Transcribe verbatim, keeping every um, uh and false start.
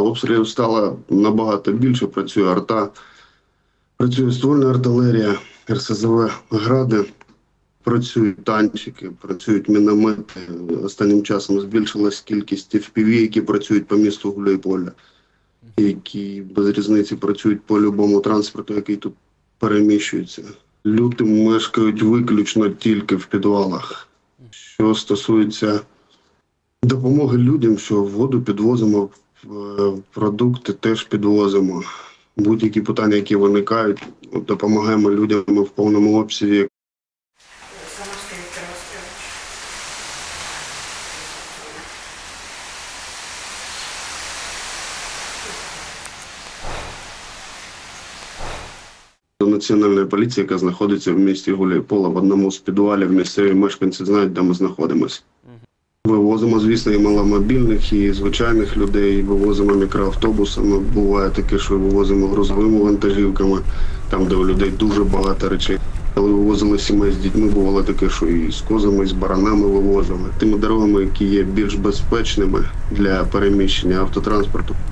Обстрілів стало набагато більше, працює арта, працює ствольна артилерія, ер ес зе ве «Гради», працюють танчики, працюють міномети. Останнім часом збільшилась кількість еф пі ві, які працюють по місту Гуляйполя, які без різниці працюють по будь-якому транспорту, який тут переміщується. Люди мешкають виключно тільки в підвалах. Що стосується допомоги людям, що воду підвозимо, продукти теж підвозимо. Будь-які питання, які виникають, допомагаємо людям в повному обсязі. Національної поліції, яка знаходиться в місті Гуляйполе, в одному з підвалів. Місцеві мешканці знають, де ми знаходимося. Вивозимо, звісно, і маломобільних, і звичайних людей, вивозимо мікроавтобусами. Буває таке, що вивозимо грузовими вантажівками, там, де у людей дуже багато речей. Коли вивозили сімей з дітьми, бувало таке, що і з козами, і з баранами вивозили. Тими дорогами, які є більш безпечними для переміщення автотранспорту.